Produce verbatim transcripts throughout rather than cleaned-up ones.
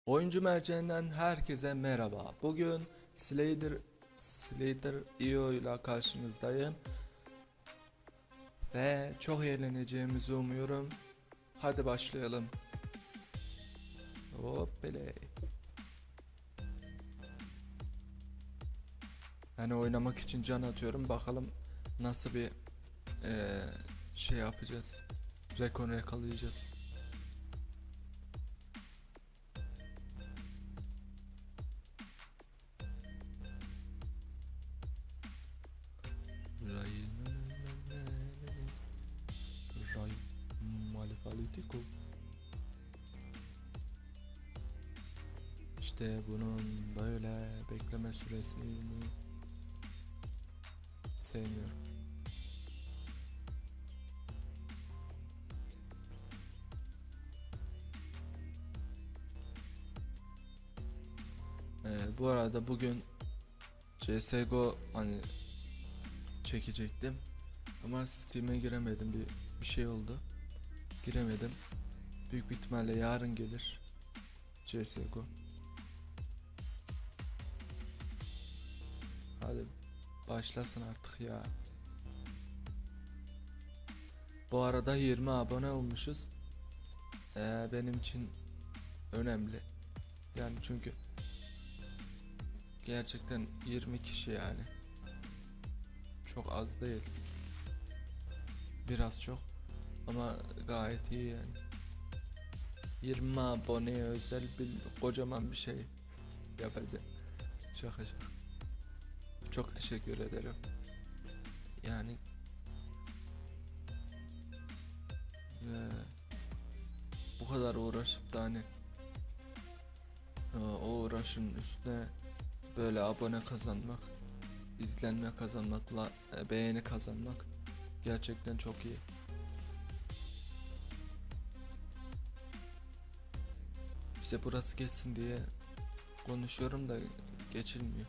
Oyuncu merceğinden herkese merhaba. Bugün Slayer Slayer I O ile karşınızdayım ve çok eğleneceğimizi umuyorum. Hadi başlayalım. Hoppele. Yani oynamak için can atıyorum. Bakalım nasıl bir ee, şey yapacağız. Rekor yakalayacağız. Ray Malifalitiko. İşte bunun böyle bekleme süresini sevmiyorum. Ee, bu arada bugün C S G O hani çekecektim ama Steam'e giremedim, bir bir şey oldu. Giremedim. Büyük bir ihtimalle yarın gelir C S G O. Hadi başlasın artık ya. Bu arada yirmi abone olmuşuz. Ee, benim için önemli. Yani çünkü gerçekten yirmi kişi yani. Çok az değil. Biraz çok ama gayet iyi yani. yirmi aboneye özel bir kocaman bir şey yapacağım. Şaka şaka. Çok teşekkür ederim. Yani e, bu kadar uğraşıp da hani e, o uğraşın üstüne böyle abone kazanmak, izlenme kazanmakla e, beğeni kazanmak gerçekten çok iyi. İşte burası geçsin diye konuşuyorum da geçilmiyor.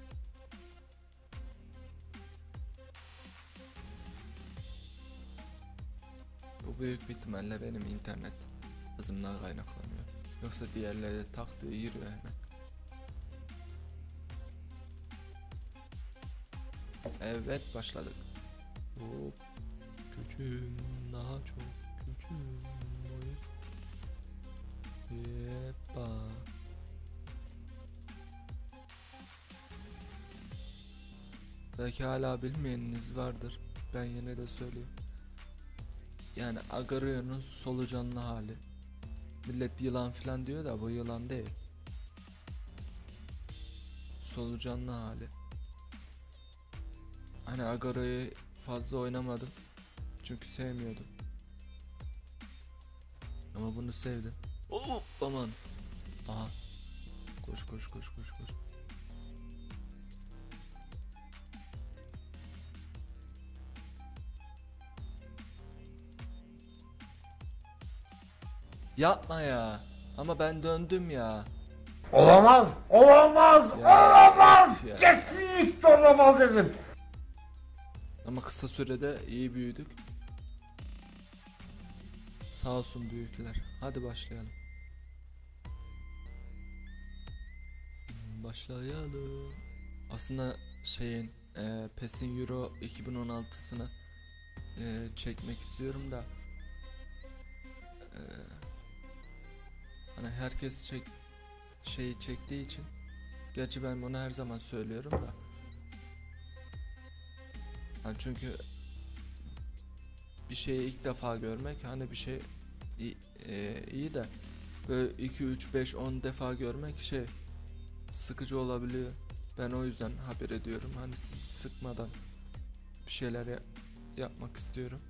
Bu büyük bir ihtimalle benim internet hızımdan kaynaklanıyor. Yoksa diğerleri taktığı yürüyor hemen. Evet, başladık. Hop. Küçüğüm, daha çok küçüğüm. Yeppa. Belki hala bilmeyeniniz vardır. Ben yine de söyleyeyim. Yani Agario'nun solucanlı hali. Millet yılan filan diyor da bu yılan değil. Solucanlı hali. Hani Agario'yu fazla oynamadım. Çünkü sevmiyordum. Ama bunu sevdim. Oh, aman. Aha. Koş koş koş koş koş. Yapma ya. Ama ben döndüm ya. Olamaz, olamaz, Ya, olamaz, ya. kesinlikle olamaz dedim. Ama kısa sürede iyi büyüdük. Sağ olsun büyükler. Hadi başlayalım. Başlayalım. Aslında şeyin e, PES'in Euro iki bin on altısını e, çekmek istiyorum da e, hani herkes çek şeyi çektiği için, gerçi ben bunu her zaman söylüyorum da hani çünkü bir şeyi ilk defa görmek, hani bir şey iyi, e, iyi de böyle iki üç beş on defa görmek şey sıkıcı olabiliyor. Ben o yüzden haber ediyorum. Hani sıkmadan bir şeyler ya yapmak istiyorum.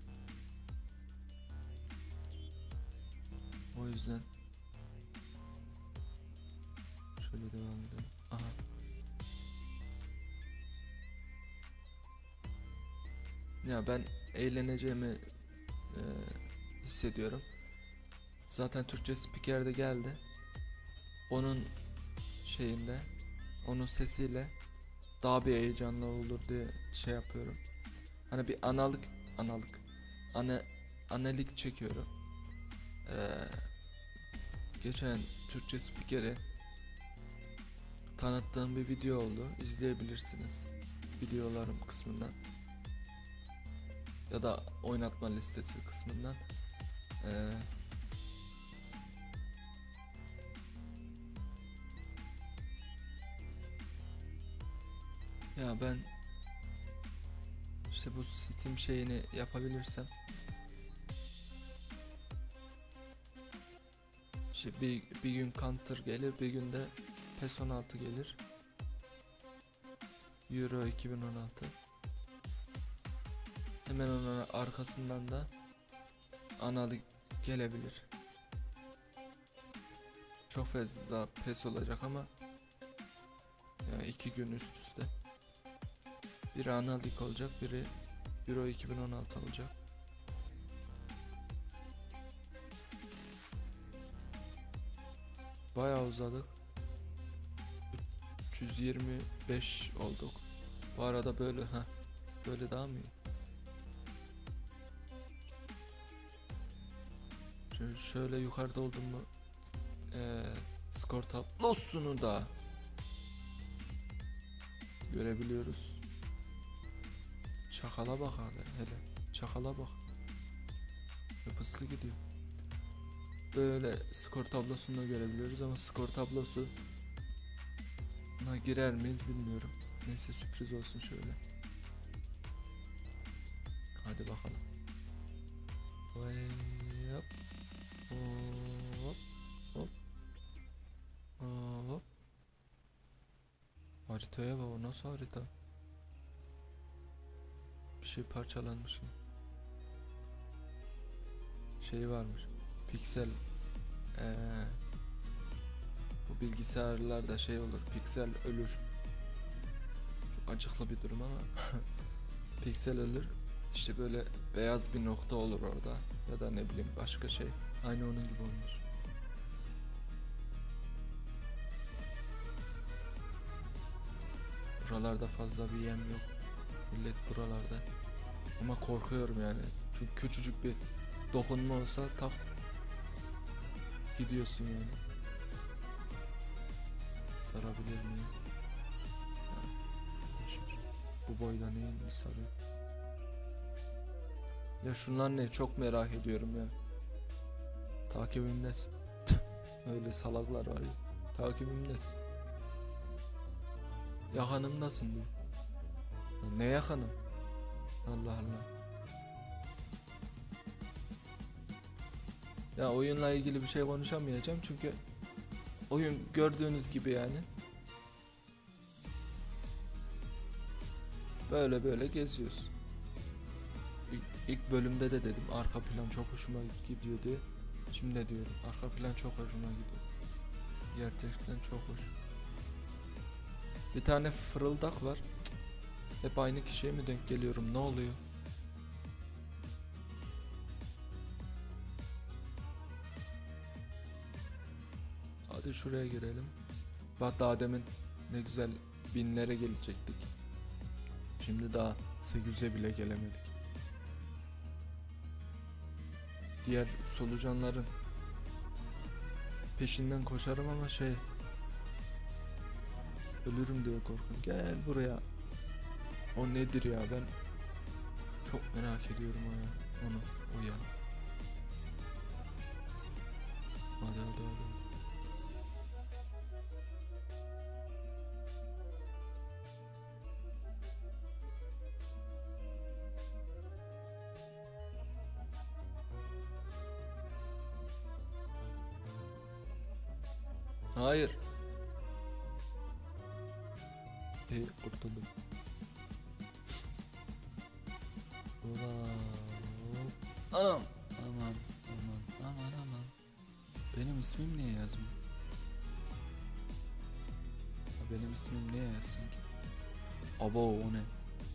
O yüzden şöyle devam edelim. Aha. Ya ben eğleneceğimi e, hissediyorum. Zaten Türkçe spiker de geldi. Onun şeyinde, onun sesiyle daha bir heyecanlı olur diye şey yapıyorum. Hani bir analık analık ana analik çekiyorum. Ee, geçen Türkçe spikeri tanıttığım bir video oldu. İzleyebilirsiniz videolarım kısmından ya da oynatma listesi kısmından. Ee, ya ben işte bu Steam şeyini yapabilirsem işte bir, bir gün Counter gelir, bir gün de PES on altı gelir. Euro iki bin on altı. Hemen onun arkasından da analı gelebilir. Çok fazla PES olacak ama yani iki gün üst üste. Biri analik olacak, biri Euro iki bin on altı olacak. Bayağı uzadık. üç yüz yirmi beş olduk. Bu arada böyle ha böyle daha mı iyi? Şöyle, şöyle yukarıda oldum mu ee, skor tablosunu da görebiliyoruz. Çakala bak abi, hele çakala bak. Çok hızlı gidiyor. Böyle skor tablosunu da görebiliyoruz ama skor tablosuna girer miyiz bilmiyorum. Neyse, sürpriz olsun şöyle. Hadi bakalım. Vay yap. Hop hop hop. Haritaya bak, o nasıl harita? Bir şey parçalanmış. Şey varmış. Piksel ee, bu bilgisayarlarda şey olur. Piksel ölür. Çok acıklı bir durum ama piksel ölür. İşte böyle beyaz bir nokta olur orada ya da ne bileyim başka şey. Aynı onun gibi olmuş. Buralarda fazla bir yem yok. Millet buralarda. Ama korkuyorum yani. Çünkü küçücük bir dokunma olsa tak gidiyorsun yani. Sarabilir miyim? Ha, bu boyda neyin mi sarıyor? Ya şunlar ne? Çok merak ediyorum ya. Takibimdesin. Öyle salaklar var ya. Takibimdesin. Yakınımdasın diyor. Ya ne yakınım? Allah Allah. Ya oyunla ilgili bir şey konuşamayacağım çünkü oyun gördüğünüz gibi yani. Böyle böyle geziyoruz. İlk, ilk bölümde de dedim arka plan çok hoşuma gidiyor diye. Şimdi de diyorum arka plan çok hoşuma gidiyor. Gerçekten çok hoş. Bir tane fırıldak var. Cık. Hep aynı kişiye mi denk geliyorum? Ne oluyor? Hadi şuraya girelim. Bak daha demin ne güzel binlere gelecektik. Şimdi daha sekiz yüze bile gelemedik. Diğer solucanların peşinden koşarım ama şey, ölürüm diye korkuyorum. Gel buraya. O nedir ya, ben çok merak ediyorum o ya. Onu, o ya. Hadi hadi hadi. Hayır. Hey, kurtuldum. Ulan. Anam. Aman aman aman aman. Benim ismim niye yazmıyor? Benim ismim niye yazsın ki? Abo, o ne?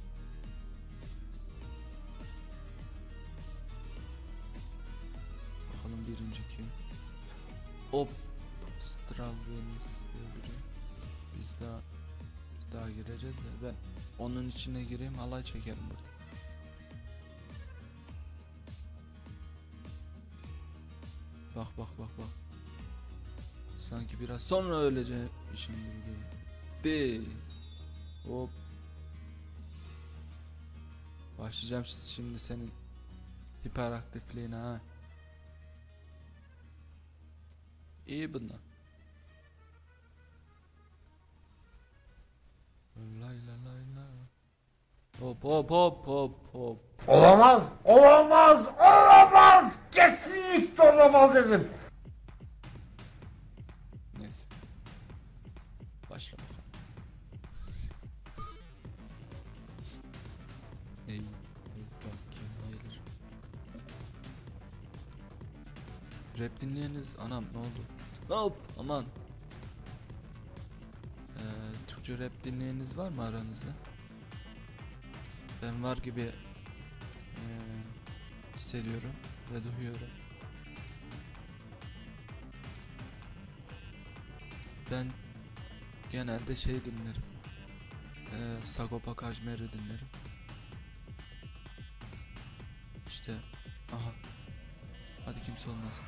Bakalım birinci kim? Hop. Stravenis diye biri. Biz daha biz daha gireceğiz de ben onun içine gireyim, halay çekerim burada. Bak bak bak bak. Sanki biraz sonra öleceğim gibi değil. Hop. Başlayacağım şimdi senin hiperaktifliğine ha. İyi bunlar. Lay la lay la. Hop hop hop hop hop. Olamaz, olamaz, olamaz. Kesinlikle olamaz dedim. Neyse. Başla bakalım. Ey, bak kim hayır. Rap dinleyeniniz anam ne oldu? Hop aman. Ee, Türkçe rap dinleyeniniz var mı aranızda? Ben var gibi ee, hissediyorum ve duyuyorum. Ben genelde şey dinlerim. Ee, Sagopa Kajmer'i dinlerim. İşte aha. Hadi kimse olmasın.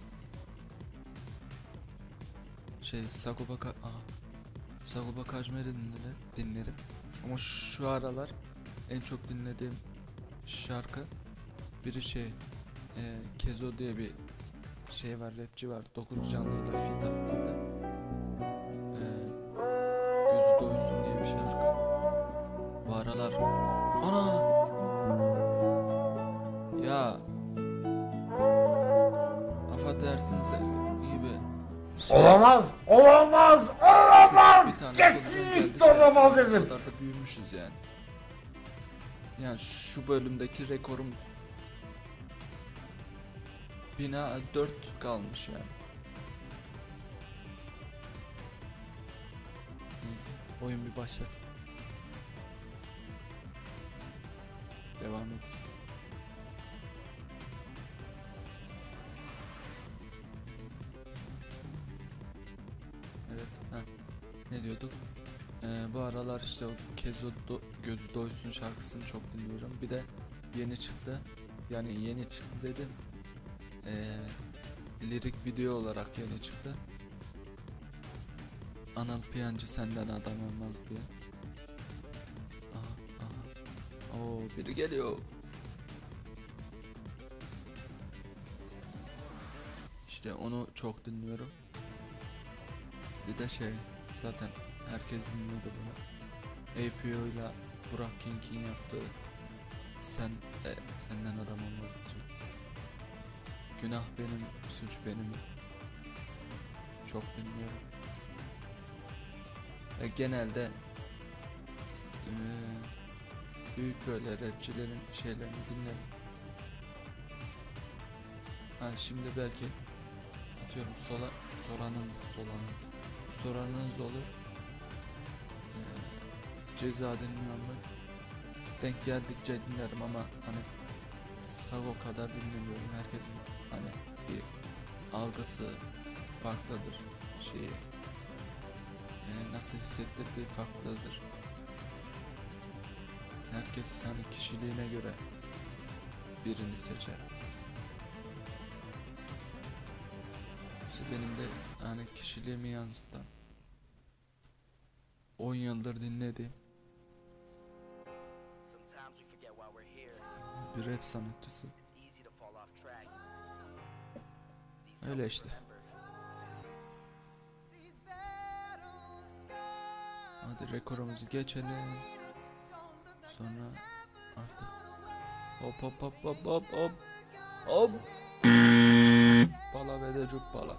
Şey Sagopa Ka aha. Sagopa Kajmer'i dinlerim, dinlerim. Ama şu aralar en çok dinlediğim şarkı biri şey e, Kezo diye bir şey var, rapçi var. dokuz canlıyla feat attığında e, Gözü Doysun diye bir şarkı. Bu aralar ana ya affedersiniz gibi şey, Olamaz, olamaz, olamaz. küçük bir tane Kesinlikle olamaz dedim. O kadar da büyümüşüz yani. Yani şu bölümdeki rekorumuz bina dört kalmış yani. Neyse oyun bir başlasın. Devam edelim. Evet, ha. Ne diyorduk? Ee, bu aralar işte o Kezo do Gözü Doysun şarkısını çok dinliyorum. Bir de yeni çıktı. Yani yeni çıktı dedim. Ee, lirik video olarak yeni çıktı. Anıl Piyancı Senden Adam Olmaz diye. Aha, aha. Oo, biri geliyor. İşte onu çok dinliyorum. Bir de şey zaten herkes dinliyordu bunu. A P O ile Burak King'in yaptığı Sen e, Senden Adam Olmaz için. Günah benim, suç benim. Çok dinliyorum. E, genelde e, büyük böyle rapçilerin şeylerini dinlerim. Ha şimdi belki atıyorum sola soranınız soranınız soranınız olur. E, Ceza dinliyorum ben. Denk geldikçe dinlerim ama hani Sago kadar dinlemiyorum. Herkesin hani bir algısı farklıdır. Şeyi e, nasıl hissettirdiği farklıdır. Herkes hani kişiliğine göre birini seçer. İşte benim de hani kişiliğimi yansıtan on yıldır dinlediğim bir rap sanatçısı. Öyle işte. Hadi rekorumuzu geçelim. Sonra artık hop hop hop hop hop hop hop bala ve de cubbala.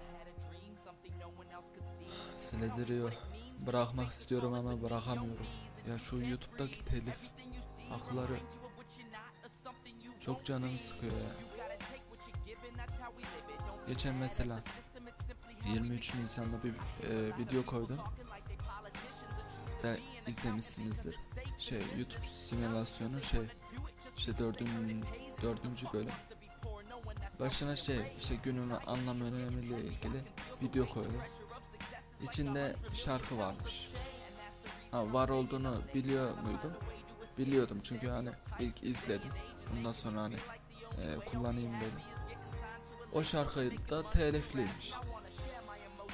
Silediriyor. Bırakmak istiyorum ama bırakamıyorum. Ya şu YouTube'daki telif hakları çok canımı sıkıyor ya. Geçen mesela yirmi üç Nisan'da bir e, video koydum. Ve izlemişsinizdir. Şey YouTube simülasyonu şey işte dördüncü, dördüncü bölüm. Başına şey işte günün anlam önemiyle ilgili video koydum. İçinde şarkı varmış. Ha, var olduğunu biliyor muydum? Biliyordum çünkü hani ilk izledim. Ondan sonra hani e, kullanayım dedim. O şarkı da telifliymiş.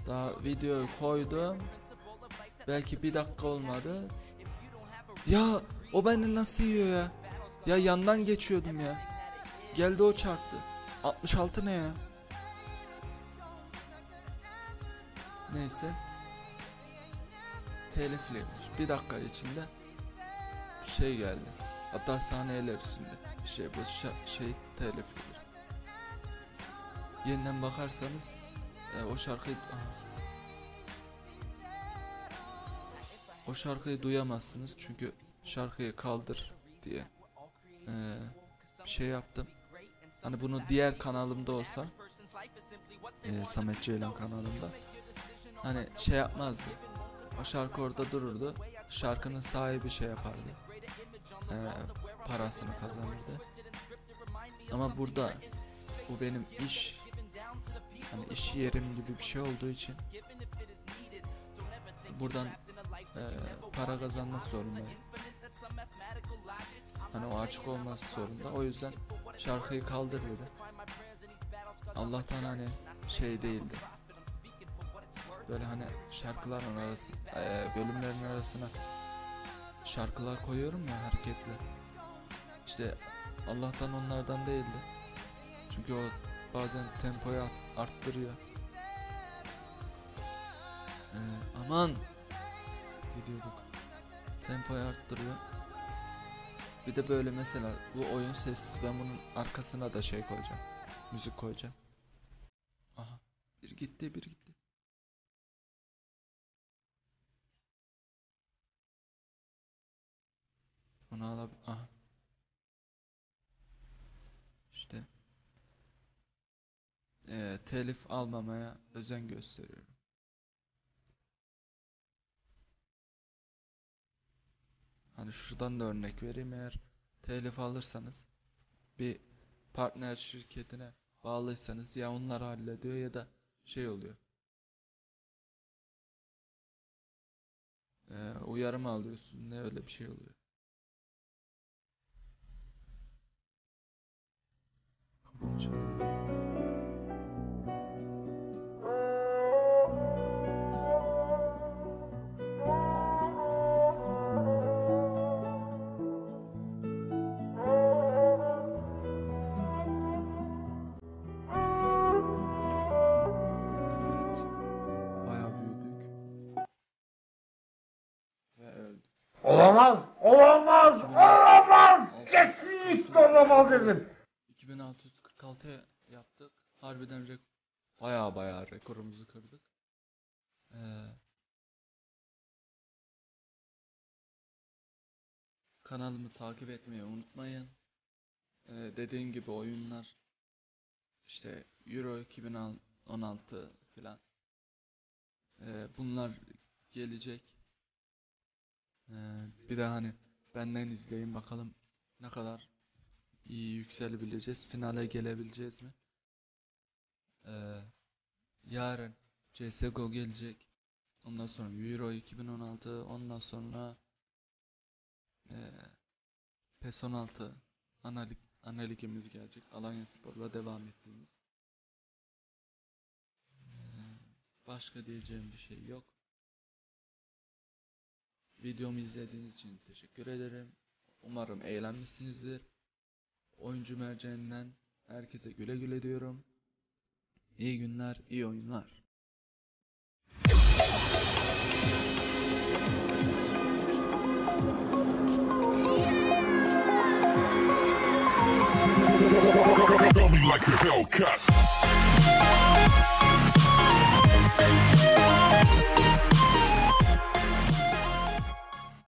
Daha videoyu koydum. Belki bir dakika olmadı. Ya o beni nasıl yiyor ya? Ya yandan geçiyordum ya. Geldi o çarptı. altmış altı ne ya? Neyse. Telifliymiş. Bir dakika içinde şey geldi. Hatta saniyeler içinde. Şey bu şey teliflidir. Yeniden bakarsanız e, o şarkıyı aha. O şarkıyı duyamazsınız çünkü şarkıyı kaldır diye e, bir şey yaptım. Hani bunu diğer kanalımda olsa e, Samet Ceylan kanalımda hani şey yapmazdı. O şarkı orada dururdu. Şarkının sahibi şey yapardı. E, parasını kazanırdı. Ama burada bu benim iş, hani iş yerim gibi bir şey olduğu için buradan e, para kazanmak zorundayım. Hani o açık olması zorunda. O yüzden şarkıyı kaldır dedi. Allah'tan hani şey değildi. Böyle hani şarkıların arası, e, bölümlerin arasına şarkılar koyuyorum ya hareketli. İşte Allah'tan onlardan değildi. Çünkü o bazen tempoyu arttırıyor. Ee, aman gidiyorduk. Tempoyu arttırıyor. Bir de böyle mesela bu oyun sessiz. Ben bunun arkasına da şey koyacağım. Müzik koyacağım. Aha. Bir gitti, bir gitti. Onu alabilir. Aha. İşte. Ee, telif almamaya özen gösteriyorum. Hani şuradan da örnek vereyim, eğer telif alırsanız bir partner şirketine bağlıysanız ya onlar hallediyor ya da şey oluyor. Ee, uyarı mı alıyorsun, ne öyle bir şey oluyor. Kapımı çalıyor. Olamaz, olamaz, olamaz, kesinlikle olamaz dedim. iki bin altı yüz kırk altı yaptık. Harbiden rek baya baya rekorumuzu kırdık. Ee, kanalımı takip etmeyi unutmayın. Ee, dediğim gibi oyunlar işte Euro iki bin on altı filan. Ee, bunlar gelecek. Ee, bir de hani benden izleyin bakalım ne kadar iyi yükselebileceğiz, finale gelebileceğiz mi? Ee, yarın C S G O gelecek. Ondan sonra Euro iki bin on altı, ondan sonra e, PES on altı analik, analigimiz gelecek. Alanyaspor'la devam ettiğimiz. Ee, başka diyeceğim bir şey yok. Videomu izlediğiniz için teşekkür ederim. Umarım eğlenmişsinizdir. Oyuncu merceğinden herkese güle güle diyorum. İyi günler, iyi oyunlar. Tell me like a Hellcat.